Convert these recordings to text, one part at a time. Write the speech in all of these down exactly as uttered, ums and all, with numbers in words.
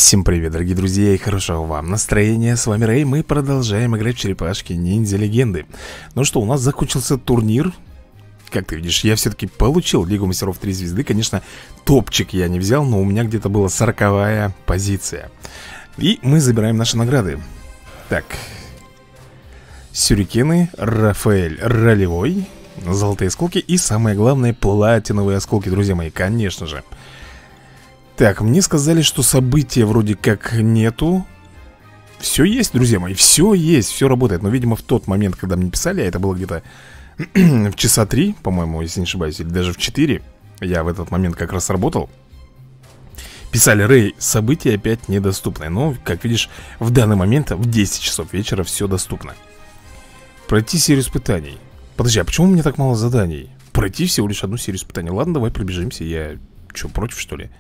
Всем привет, дорогие друзья, и хорошего вам настроения. С вами Рэй, мы продолжаем играть в черепашки ниндзя легенды. Ну что, у нас закончился турнир. Как ты видишь, я все-таки получил Лигу мастеров три звезды. Конечно, топчик я не взял, но у меня где-то была сороковая позиция. И мы забираем наши награды. Так, сюрикены, Рафаэль ролевой, золотые осколки и, самое главное, платиновые осколки, друзья мои, конечно же. Так, мне сказали, что события вроде как нету. Все есть, друзья мои, все есть, все работает. Но, видимо, в тот момент, когда мне писали, а это было где-то в часа три, по-моему, если не ошибаюсь, или даже в четыре, я в этот момент как раз работал. Писали: Рэй, события опять недоступны. Но, как видишь, в данный момент в десять часов вечера все доступно. Пройти серию испытаний. Подожди, а почему у меня так мало заданий? Пройти всего лишь одну серию испытаний. Ладно, давай пробежимся. Я что, против, что ли?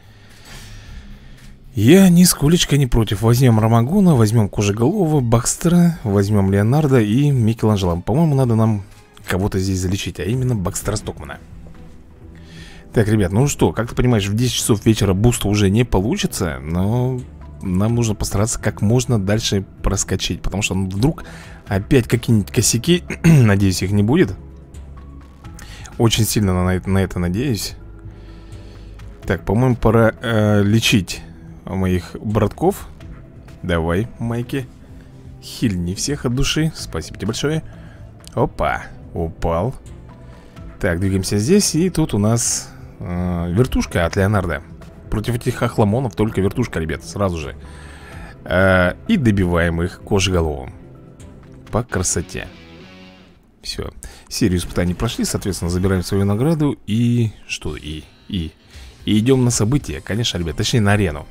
Я нисколечко не против. Возьмем Ромагуна, возьмем Кожеголова, Бакстера, возьмем Леонардо и Микеланджело. По-моему, надо нам кого-то здесь залечить, а именно Бакстера Стокмана. Так, ребят, ну что, как ты понимаешь, в десять часов вечера буста уже не получится, но нам нужно постараться как можно дальше проскочить, потому что ну, вдруг опять какие-нибудь косяки, надеюсь, их не будет. Очень сильно на это, на это надеюсь. Так, по-моему, пора э, лечить моих братков. Давай, Майки, хильни всех от души. Спасибо тебе большое. Опа, упал. Так, двигаемся здесь. И тут у нас э, вертушка от Леонардо. Против этих охламонов только вертушка, ребят, сразу же. э, И добиваем их Кожеголовым. По красоте. Все, серию испытаний прошли. Соответственно, забираем свою награду. И что? И, и И идем на события, конечно, ребят, точнее на арену.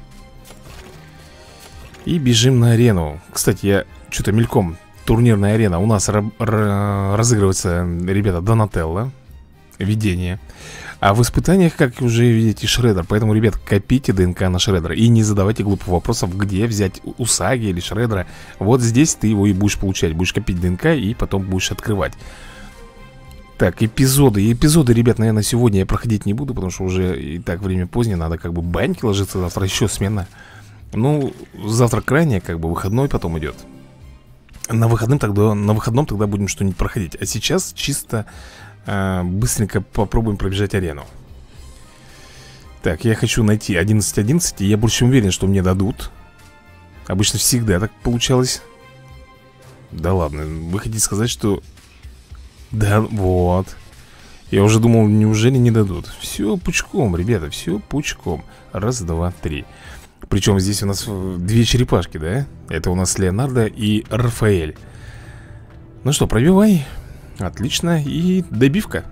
И бежим на арену. Кстати, я что-то мельком. Турнирная арена. У нас разыгрывается, ребята, Донателло. Видение. А в испытаниях, как уже видите, Шреддер. Поэтому, ребят, копите ДНК на Шреддера. И не задавайте глупых вопросов, где взять Усаги или Шреддера. Вот здесь ты его и будешь получать. Будешь копить ДНК и потом будешь открывать. Так, эпизоды. Эпизоды, ребят, наверное, сегодня я проходить не буду, потому что уже и так время позднее. Надо как бы баньки ложиться, завтра еще смена. Ну, завтра крайне, как бы выходной потом идет. На выходном тогда, на выходном тогда будем что-нибудь проходить. А сейчас чисто э, быстренько попробуем пробежать арену. Так, я хочу найти одиннадцать одиннадцать, и я больше уверен, что мне дадут. Обычно всегда так получалось. Да ладно, вы хотите сказать, что... Да, вот. Я уже думал, неужели не дадут? Все пучком, ребята, все пучком. Раз, два, три. Причем здесь у нас две черепашки, да? Это у нас Леонардо и Рафаэль. Ну что, пробивай. Отлично. И добивка.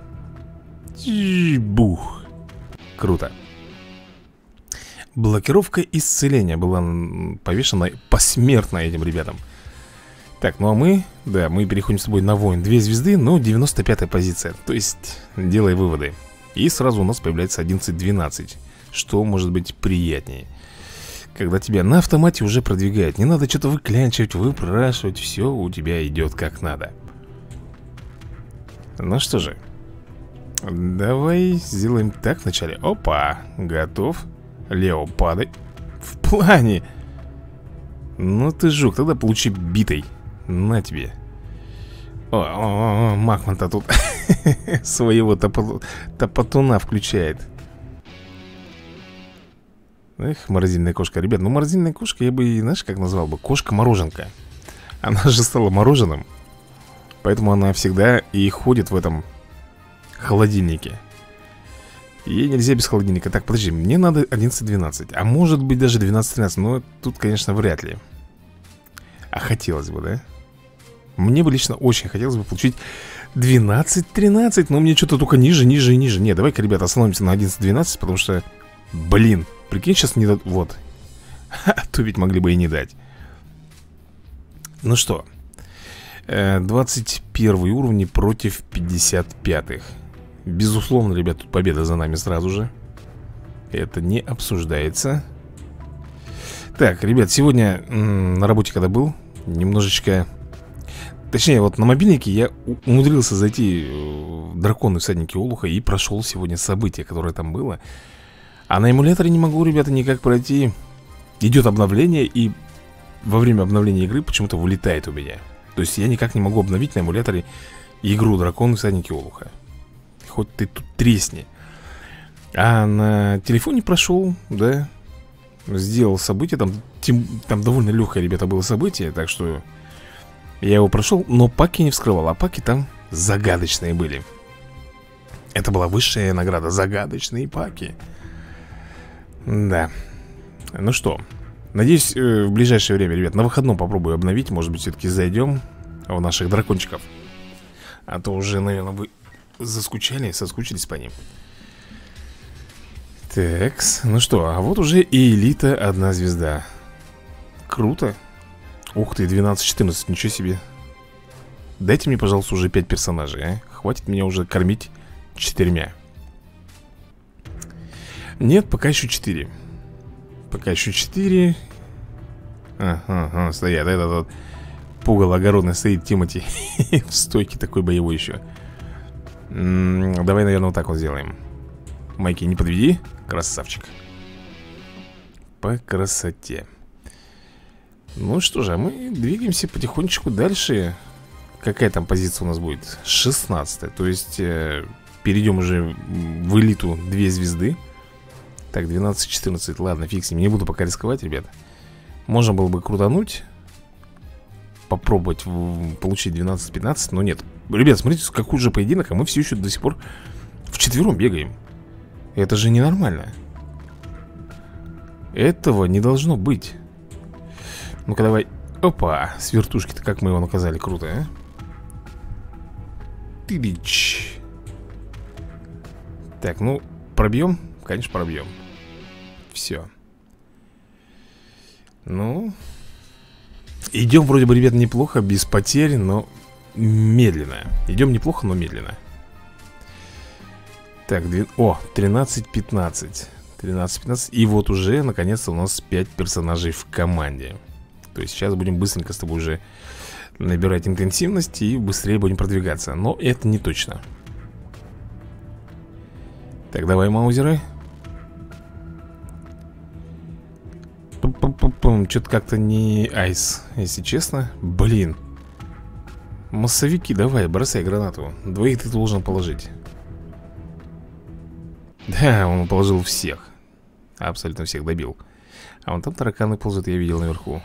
Бух. Круто. Блокировка исцеления была повешена посмертно этим ребятам. Так, ну а мы, да, мы переходим с тобой на воин. Две звезды, но девяносто пятая позиция. То есть, делай выводы. И сразу у нас появляется одиннадцать двенадцать. Что может быть приятнее? Когда тебя на автомате уже продвигают. Не надо что-то выклянчивать, выпрашивать. Все у тебя идет как надо. Ну что же, давай сделаем так вначале. Опа, готов. Лео, падай. В плане. Ну ты жук, тогда получи битой. На тебе. О, о, о, Макман-то тут своего топотуна включает. Эх, морозильная кошка. Ребят, ну морозильная кошка я бы, знаешь, как назвал бы? Кошка-мороженка. Она же стала мороженым. Поэтому она всегда и ходит в этом холодильнике. Ей нельзя без холодильника. Так, подожди, мне надо одиннадцать двенадцать. А может быть даже двенадцать тринадцать. Но тут, конечно, вряд ли. А хотелось бы, да? Мне бы лично очень хотелось бы получить двенадцать тринадцать. Но мне что-то только ниже, ниже и ниже. Не, давай-ка, ребята, остановимся на одиннадцать двенадцать. Потому что, блин, прикинь, сейчас не дадут. Вот. Ха, то ведь могли бы и не дать. Ну что, двадцать первый уровни против пятьдесят пятых. Безусловно, ребят, тут победа за нами сразу же. Это не обсуждается. Так, ребят, сегодня на работе когда был, немножечко... Точнее, вот на мобильнике я умудрился зайти в Драконы всадники Олуха и прошел сегодня событие, которое там было. А на эмуляторе не могу, ребята, никак пройти. идет обновление, и во время обновления игры почему-то вылетает у меня. То есть я никак не могу обновить на эмуляторе игру «Драконы всадники Олуха». Хоть ты тут тресни. А на телефоне прошел, да, сделал событие. Там, тем, там довольно легкое, ребята, было событие. Так что я его прошел, но паки не вскрывал. А паки там загадочные были. Это была высшая награда. Загадочные паки. Да. Ну что, надеюсь, в ближайшее время, ребят, на выходном попробую обновить. Может быть, все-таки зайдем в наших дракончиков. А то уже, наверное, вы заскучали, соскучились по ним. Такс, ну что, а вот уже и элита одна звезда. Круто. Ух ты, двенадцать четырнадцать, ничего себе. Дайте мне, пожалуйста, уже пять персонажей, а? Хватит меня уже кормить четырьмя. Нет, пока еще четыре. Пока еще четыре. Ага, ага, стоят. Этот вот пугало огородный стоит, Тимати. В стойке такой боевой еще. М-м, давай, наверное, вот так вот сделаем. Майки, не подведи. Красавчик. По красоте. Ну что же, а мы двигаемся потихонечку дальше. Какая там позиция у нас будет? шестнадцатая. То есть э, перейдем уже в элиту две звезды. Так, двенадцать четырнадцать. Ладно, фиг с ним, не буду пока рисковать, ребят. Можно было бы крутануть, попробовать в, получить двенадцать пятнадцать, но нет. Ребят, смотрите, какой же поединок, а мы все еще до сих пор вчетвером бегаем. Это же ненормально. Этого не должно быть. Ну-ка давай. Опа, с вертушки-то как мы его наказали, круто, а? Тыдыч. Так, ну, пробьем? Конечно, пробьем. Все. Ну, идем вроде бы, ребят, неплохо, без потерь, но медленно. Идем неплохо, но медленно. Так, две... о, тринадцать пятнадцать. тринадцать пятнадцать. И вот уже, наконец-то, у нас пять персонажей в команде. То есть сейчас будем быстренько с тобой уже набирать интенсивность и быстрее будем продвигаться. Но это не точно. Так, давай, маузеры. Что-то как-то не айс, если честно. Блин. Массовики, давай, бросай гранату. Двоих ты должен положить. Да, он положил всех. Абсолютно всех добил. А вон там тараканы ползают, я видел наверху.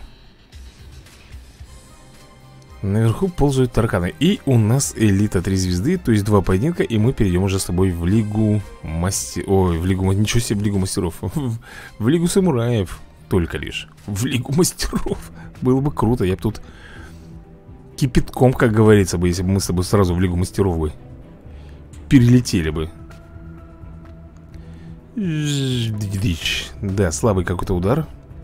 Наверху ползают тараканы. И у нас элита три звезды, то есть два поединка. И мы перейдем уже с тобой в лигу мастеров. Ой, в лигу, ничего себе, в лигу мастеров. В лигу самураев. Только лишь в лигу мастеров. Было бы круто, я бы тут кипятком, как говорится бы, если бы мы с тобой сразу в лигу мастеров бы перелетели бы. Да, слабый какой-то удар.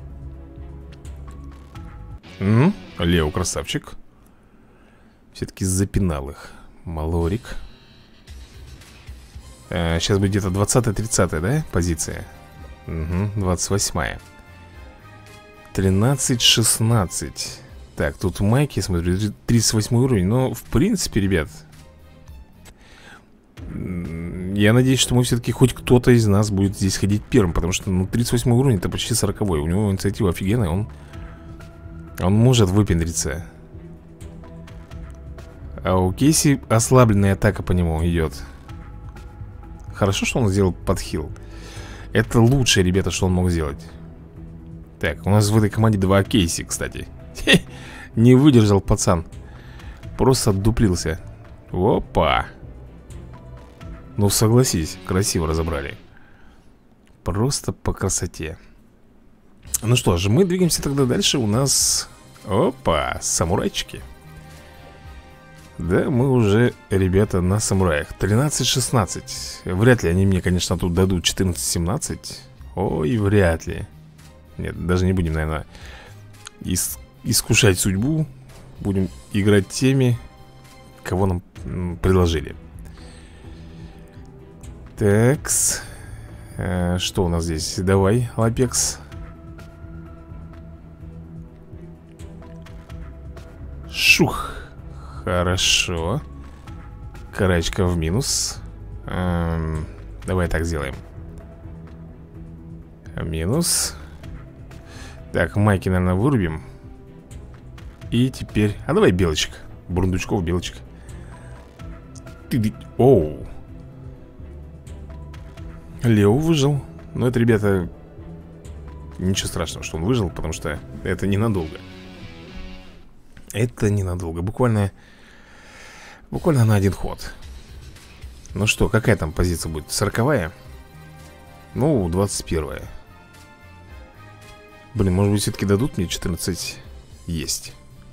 М-м, Лео, красавчик. Все-таки запинал их. Малорик. а, Сейчас будет где-то двадцатая-тридцатая, да, позиция? Угу, двадцать восьмая. тринадцать шестнадцать. Так, тут майки, смотрю, тридцать восьмой уровень. Но, в принципе, ребят, я надеюсь, что мы все-таки хоть кто-то из нас будет здесь ходить первым. Потому что, ну, тридцать восьмой уровень, это почти сороковой. У него инициатива офигенная, он Он может выпендриться. А у Кейси ослабленная атака по нему идет. Хорошо, что он сделал подхил. Это лучшее, ребята, что он мог сделать. Так, у нас в этой команде два Кейси, кстати. Хе, не выдержал пацан. Просто отдуплился. Опа. Ну, согласись, красиво разобрали. Просто по красоте. Ну что ж, мы двигаемся тогда дальше. У нас... Опа, самурайчики. Да, мы уже, ребята, на самураях. тринадцать шестнадцать. Вряд ли они мне, конечно, тут дадут четырнадцать семнадцать. Ой, вряд ли. Нет, даже не будем, наверное, ис искушать судьбу. Будем играть теми, кого нам предложили. Такс. а, Что у нас здесь? Давай, Лапекс. Шух. Хорошо. Карачка в минус. эм, Давай так сделаем. Минус. Так, майки, наверное, вырубим. И теперь... А давай белочек. Бурундучков, белочек. Ты... Оу. Лео выжил. Но это, ребята... Ничего страшного, что он выжил, потому что это ненадолго. Это ненадолго. Буквально... Буквально на один ход. Ну что, какая там позиция будет? Сороковая? Ну, двадцать первая. Блин, может быть, все-таки дадут мне четырнадцать? Есть.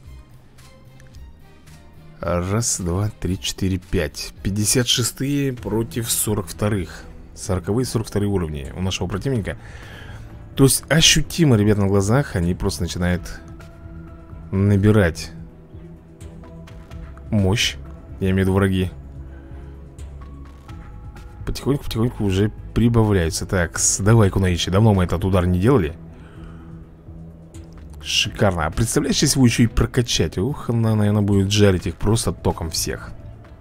Раз, два, три, четыре, пять. пятьдесят шестые против сорок вторых. Сороковые, сорок вторые уровни у нашего противника. То есть ощутимо, ребят, на глазах они просто начинают набирать мощь. Я имею в виду враги. Потихоньку-потихоньку уже прибавляются. Так, давай, Кунаичи, давно мы этот удар не делали. Шикарно. А представляешь, если его еще и прокачать? Ух, она, наверное, будет жарить их просто током всех.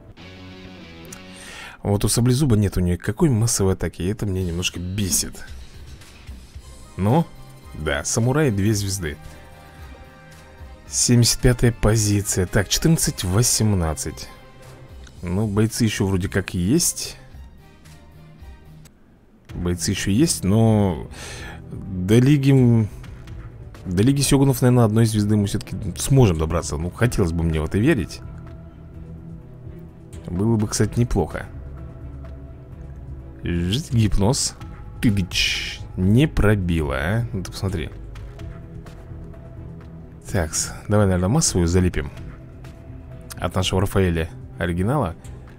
Вот у Саблезуба нет у нее какой массовой атаки. И это мне немножко бесит. Но, да, самурай две звезды. семьдесят пятая позиция. Так, четырнадцать восемнадцать. Ну, бойцы еще вроде как есть. Бойцы еще есть, но до лиги... До лиги сёгунов, наверное, одной звезды мы все-таки сможем добраться. Ну, хотелось бы мне в это верить. Было бы, кстати, неплохо. Гипноз. Тыдыч. Не пробило, а? Ну, ты посмотри. Так, давай, наверное, массовую залепим. От нашего Рафаэля оригинала.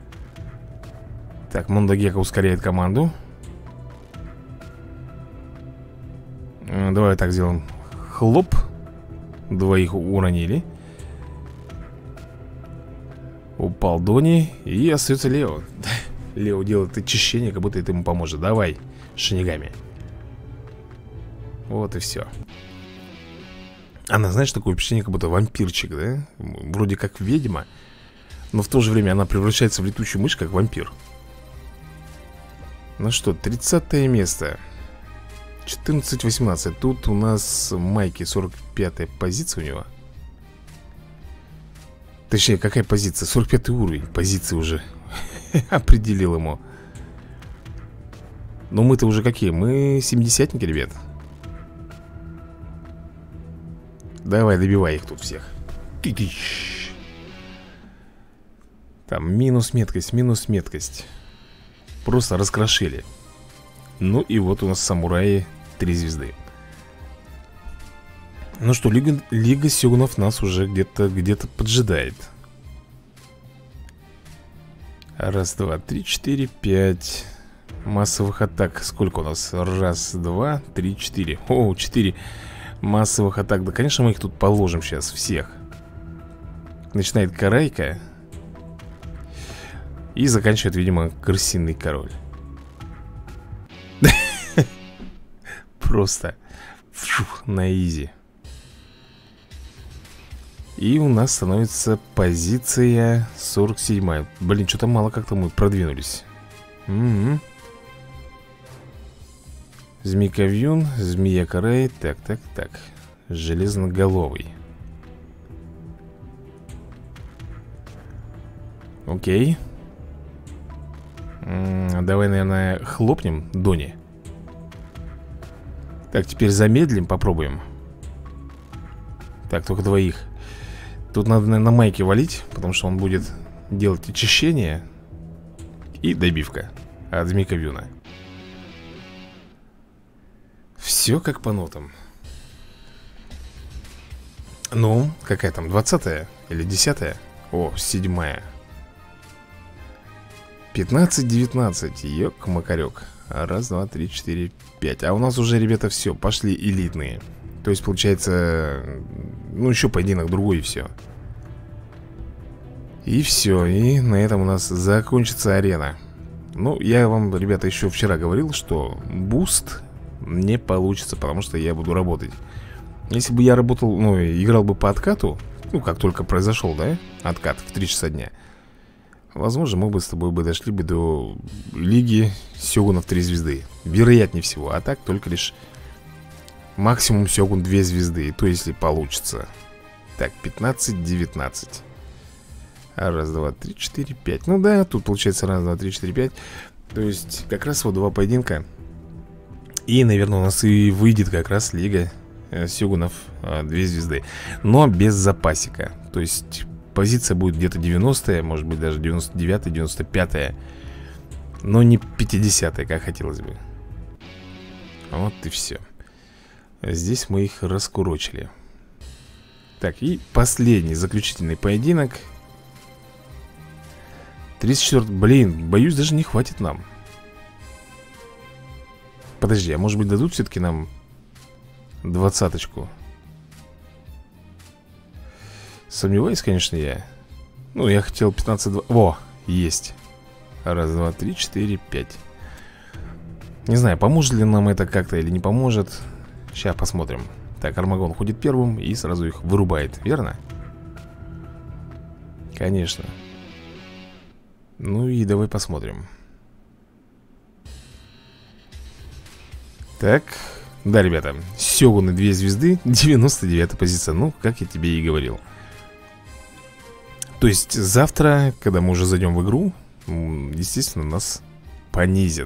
Так, Мондагека ускоряет команду. Давай так сделаем. Хлоп. Двоих уронили. Упал Дони. И остается Лео. Лео делает очищение, как будто это ему поможет. Давай, шинигами. Вот и все. Она, знаешь, такое впечатление, как будто вампирчик, да? Вроде как ведьма, но в то же время она превращается в летучую мышь, как вампир. Ну что, тридцатое место. четырнадцать восемнадцать. Тут у нас Майки сорок пятая позиция у него. Точнее, какая позиция? сорок пятый уровень. Позиции уже определил ему. Но мы-то уже какие? Мы семидесятники, ребят. Давай, добивай их тут всех. Там минус меткость, минус меткость. Просто раскрошили. Ну и вот у нас самураи три звезды. Ну что, Лига, Лига Сёгунов нас уже где-то где-то поджидает. Раз, два, три, четыре, пять. Массовых атак. Сколько у нас? Раз, два, три, четыре. О, четыре массовых атак. Да, конечно, мы их тут положим сейчас всех. Начинает Карайка. И заканчивает, видимо, Крысиный король. Просто фух, на изи. И у нас становится позиция сорок седьмая. Блин, что-то мало как-то мы продвинулись. М-м-м. Змейка-вьюн, змея-карай. Так, так, так. Железноголовый. Окей. М-м, давай, наверное, хлопнем Дони. Так, теперь замедлим, попробуем. Так, только двоих. Тут надо, наверное, на Майке валить, потому что он будет делать очищение. И добивка от Змейка-вьюна. Все как по нотам. Ну, какая там, двадцатая или десятая? О, седьмая. пятнадцать девятнадцать. Ёк-макарёк. Раз, два, три, четыре, пять. А у нас уже, ребята, все, пошли элитные. То есть, получается, ну, еще поединок другой и все. И все, и на этом у нас закончится арена. Ну, я вам, ребята, еще вчера говорил, что буст не получится, потому что я буду работать. Если бы я работал, ну, играл бы по откату, ну, как только произошел, да, откат в три часа дня, возможно, мы бы с тобой бы дошли бы до Лиги Сёгунов три звезды. Вероятнее всего, а так только лишь Максимум Сёгун две звезды. То если получится. Так, пятнадцать, девятнадцать. Раз, два, три, четыре, пять. Ну да, тут получается раз, два, три, четыре, пять. То есть как раз вот два поединка. И, наверное, у нас и выйдет как раз Лига Сёгунов две звезды. Но без запасика. То есть позиция будет где-то девяностая, может быть даже девяносто девятая, девяносто пятая. Но не пятидесятая, как хотелось бы. Вот и все. Здесь мы их раскурочили. Так, и последний заключительный поединок. тридцать четвёртый, блин, боюсь, даже не хватит нам. Подожди, а может быть дадут все-таки нам двадцаточку? Сомневаюсь, конечно, я. Ну, я хотел пятнадцать, два. Во, есть. Раз, два, три, четыре, пять. Не знаю, поможет ли нам это как-то или не поможет. Сейчас посмотрим. Так, Армагон ходит первым и сразу их вырубает, верно? Конечно. Ну и давай посмотрим. Так, да, ребята, Сёгуны две звезды, девяносто девятая позиция. Ну, как я тебе и говорил. То есть завтра, когда мы уже зайдем в игру, естественно, нас понизят.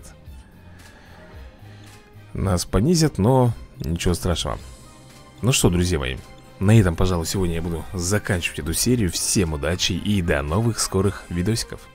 Нас понизят, но ничего страшного. Ну что, друзья мои, на этом, пожалуй, сегодня я буду заканчивать эту серию. Всем удачи и до новых скорых видосиков.